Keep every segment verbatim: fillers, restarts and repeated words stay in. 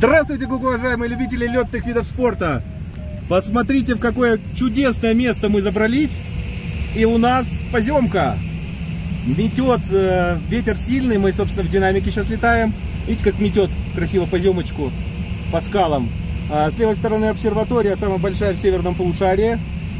Здравствуйте, уважаемые любители летных видов спорта! Посмотрите, в какое чудесное место мы забрались. И у нас поземка. Метет, э, ветер сильный, мы, собственно, в динамике сейчас летаем. Видите, как метет красиво поземочку по скалам. А с левой стороны обсерватория, самая большая в северном полушарии.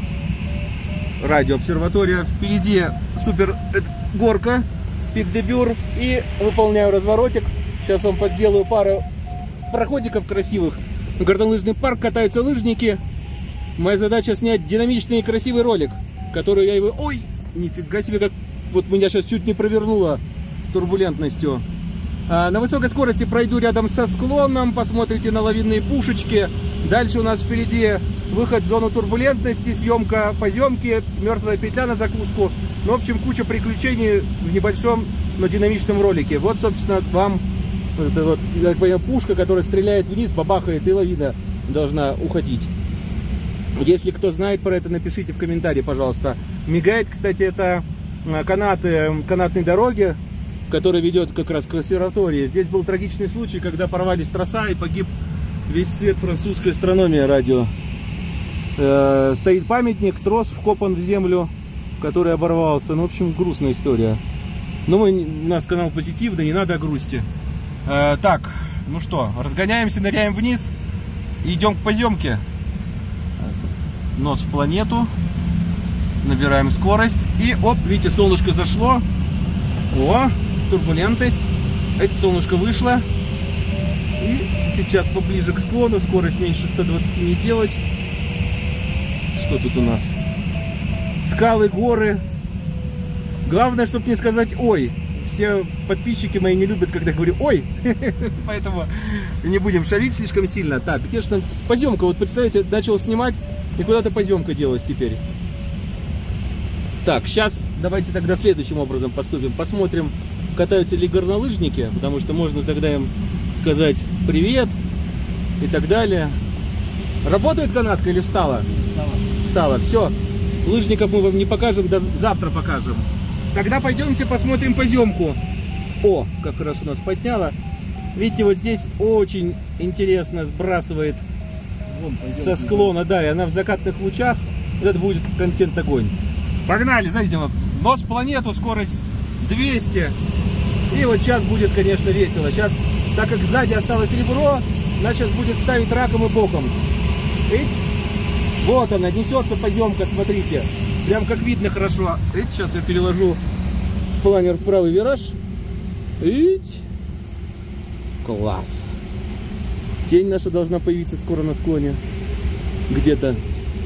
Радиообсерватория. Впереди супер горка, пик де Бюр. И выполняю разворотик. Сейчас вам сделаю пару проходиков красивых. Горнолыжный парк, катаются лыжники. Моя задача снять динамичный и красивый ролик, который я его... Ой, нифига себе, как... Вот меня сейчас чуть не провернуло турбулентностью. А, на высокой скорости пройду рядом со склоном, посмотрите на лавинные пушечки. Дальше у нас впереди выход в зону турбулентности, съемка поземки, мертвая петля на закуску. Ну, в общем, куча приключений в небольшом, но динамичном ролике. Вот, собственно, вам это вот, я понял, пушка, которая стреляет вниз, бабахает, и лавина должна уходить. Если кто знает про это, напишите в комментарии, пожалуйста. Мигает, кстати, это канаты, канатной дороги, которая ведет как раз к обсерватории. Здесь был трагичный случай, когда порвались троса и погиб весь цвет французской астрономии радио. Э, стоит памятник, трос вкопан в землю, который оборвался. Ну, в общем, грустная история. Но мы, у нас канал позитивный, не надо о грусти. Э, так, ну что, разгоняемся, ныряем вниз и идем к поземке. Нос в планету. Набираем скорость. И оп, видите, солнышко зашло. О, турбулентность. Это солнышко вышло. И сейчас поближе к склону. Скорость меньше ста двадцати не делать. Что тут у нас? Скалы, горы. Главное, чтобы не сказать ой. Все подписчики мои не любят, когда говорю ой. Поэтому не будем шалить слишком сильно. Так, где же там поземка? Вот представляете, начал снимать, и куда-то поземка делась теперь. Так, сейчас давайте тогда следующим образом поступим. Посмотрим, катаются ли горнолыжники, потому что можно тогда им сказать привет и так далее. Работает канатка или встала? Встала. Встала. Все. Лыжников мы вам не покажем, до завтра покажем. Тогда пойдемте посмотрим поземку. О, как хорошо нас подняло. Видите, вот здесь очень интересно сбрасывает со склона, да, и она в закатных лучах. Это будет контент огонь. Погнали, знаете, вот, нос в планету, скорость двести. И вот сейчас будет, конечно, весело. Сейчас, так как сзади осталось ребро, она сейчас будет ставить раком и боком. Видите? Вот она, несется поземка, смотрите. Прям как видно хорошо. Видите, сейчас я переложу планер в правый вираж. Видите? Класс. Тень наша должна появиться скоро на склоне. Где-то.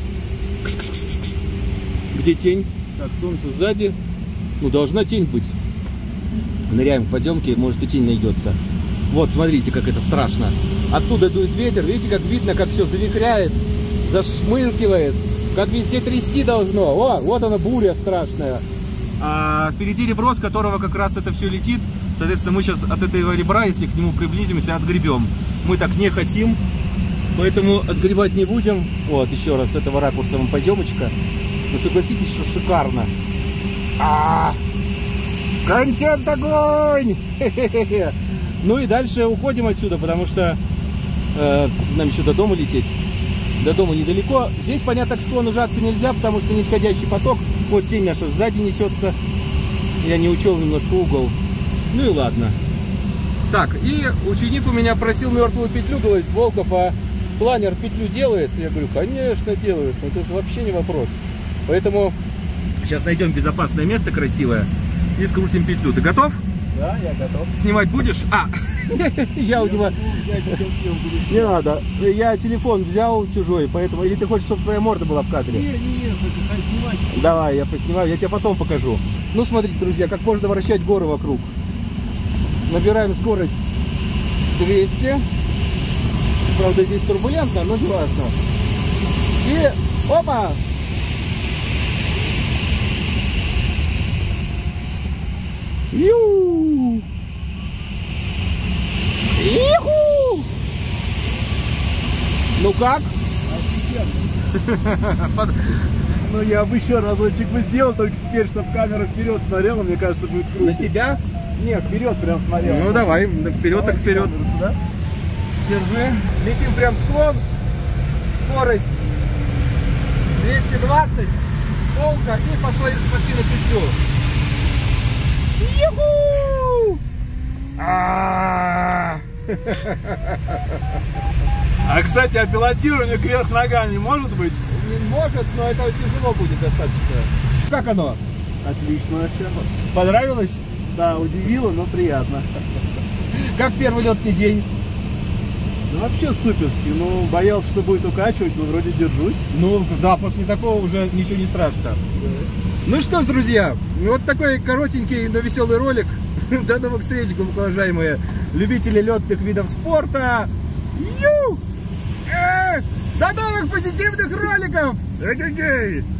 Где тень? Так, солнце сзади. Ну, должна тень быть. Ныряем в поземке, может и тень найдется. Вот, смотрите, как это страшно. Оттуда дует ветер. Видите, как видно, как все завихряет, зашмылкивает. Как везде трясти должно. О, вот она, буря страшная. А впереди ребро, с которого как раз это все летит. Соответственно, мы сейчас от этого ребра, если к нему приблизимся, отгребем. Мы так не хотим, поэтому отгребать не будем. Вот, еще раз, с этого ракурса вам поземочка. Ну, согласитесь, что шикарно. А-а-а! Контент огонь! Ну и дальше уходим отсюда, потому что э, нам еще до дома лететь. До дома недалеко. Здесь, понятно, к склону жаться нельзя, потому что нисходящий поток. Вот тень наша сзади несется. Я не учел немножко угол. Ну и ладно. Так, и ученик у меня просил мертвую петлю, говорит, Волков, а планер петлю делает? Я говорю, конечно, делают. Но тут вообще не вопрос. Поэтому сейчас найдем безопасное место красивое и скрутим петлю. Ты готов? Да, я готов. Снимать будешь? А, я у него... Не надо. Я телефон взял чужой, поэтому... Или ты хочешь, чтобы твоя морда была в кадре? Не, не, не, снимать. Давай, я поснимаю, я тебе потом покажу. Ну, смотрите, друзья, как можно вращать горы вокруг. Набираем скорость двести. Правда, здесь турбулентно, но не важно. И... Опа! Ю! Иху! Ну как? Ну я бы еще разочек бы сделал, только теперь, чтобы камера вперед смотрела, мне кажется, будет круто. На тебя? Нет, вперед прям смотрел. Ну давай, вперед так вперед. Сюда. Держи. Летим прям в склон. Скорость двести двадцать. Полка и пошли, пошли на петлю. Юху! А, А, кстати, а пилотирование кверх ногами может быть? может, но это тяжело будет достаточно. Как оно? Отлично вообще. Понравилось? Да, удивило, но приятно. Как первый летный день? Ну вообще суперский. Ну, боялся, что будет укачивать, но вроде держусь. Ну да, после такого уже ничего не страшно. Ну что ж, друзья, вот такой коротенький, но веселый ролик. До новых встреч, уважаемые любители летных видов спорта. Ю! Э! До новых позитивных роликов! Эй-эй-эй!